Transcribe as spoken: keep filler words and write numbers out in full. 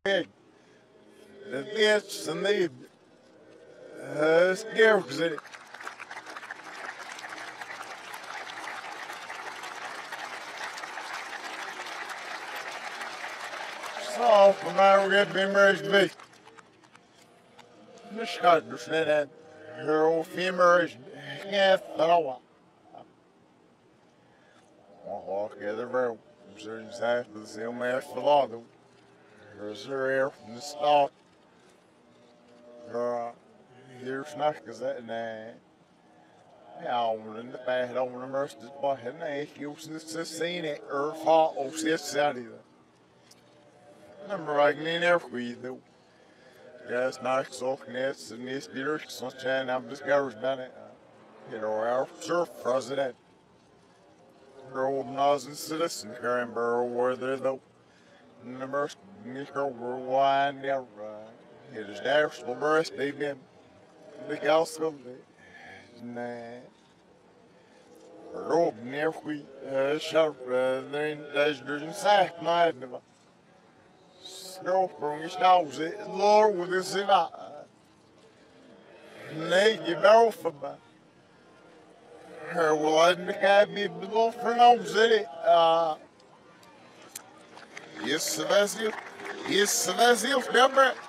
big. The bitch and the uh, scares it. So, from our get members be. The Scottish that her old femur is half thorough. Walk together, bro. Certain size for the same match for law, though. There's her air from the start. Uh, here's not because that night. Ja, in de pijl over de must is bij nee, je hoeft niet te zien het er valt of zit zitten. Nummer ik niet erg goed though. Ja, it's nice so net and this beer sunshine I'm just got about it. You know, our surf president. Old Nas and citizen carrying barrel where they're though. Number Nico will wind down right. It is there for the rest of them. The house of it. Nah. Rob nervig, sharp, then there's a sack, my never. Snow from his nose, Lord with his in a naked off of me. Her will I have me below for nose in it. Uh, yes, Sebastian, yes, Sebastian, remember.